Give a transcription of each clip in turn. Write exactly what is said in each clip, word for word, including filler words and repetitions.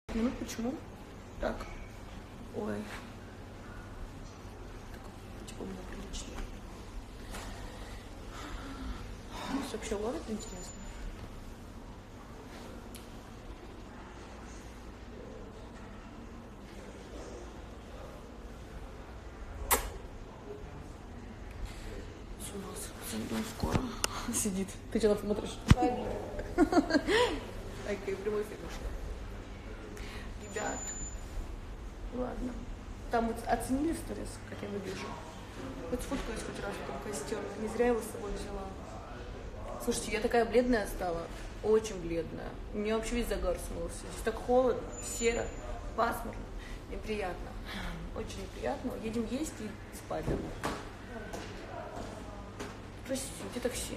Ну почему? Так. Ой. Так, типа у меня прилично. Здесь вообще ловит, интересно. С ума сойдем скоро. Сидит. Ты что там смотришь? Окей, прямой эфир пошел. Ребят, ладно. Там вот оценили сторис, как я выгляжу? Вот сфоткаюсь хоть раз в этом костюме. Не зря его с собой взяла. Слушайте, я такая бледная стала. Очень бледная. У меня вообще весь загар смылся. Здесь так холодно, серо, пасмурно. Неприятно. Очень неприятно. Едем есть и спать домой. Простите, где такси?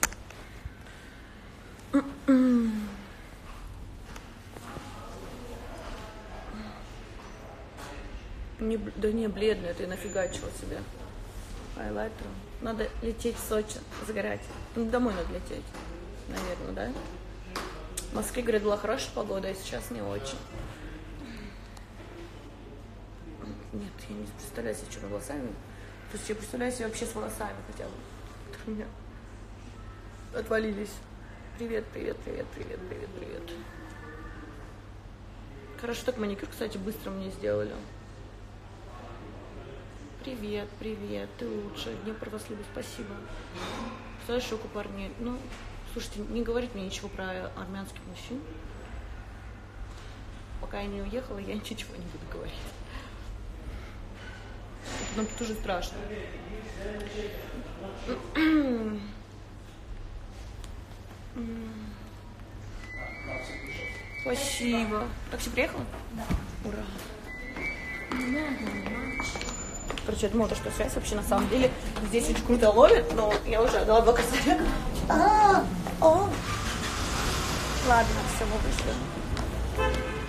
Не, да не, бледная, ты нафигачила себе хайлайтером. Надо лететь в Сочи, загорать. Ну, домой надо лететь, наверное, да? В Москве, говорят, была хорошая погода, а сейчас не очень. Нет, я не представляю себе, что волосами. То есть я представляю себе вообще с волосами хотя бы. У меня отвалились. Привет, привет, привет, привет, привет, привет. Хорошо так маникюр, кстати, быстро мне сделали. Привет, привет, ты лучше. Днепр вас любит, спасибо. Представляешь, шок у парней. Ну, слушайте, не говорит мне ничего про армянских мужчин. Пока я не уехала, я ничего не буду говорить. Нам тут уже страшно. Спасибо. Такси приехала? Да. Ура. Да. Короче, я думала, что связь вообще на самом деле здесь очень круто ловит, но я уже отдала два косаря. А, о. Ладно, все, мы вышли.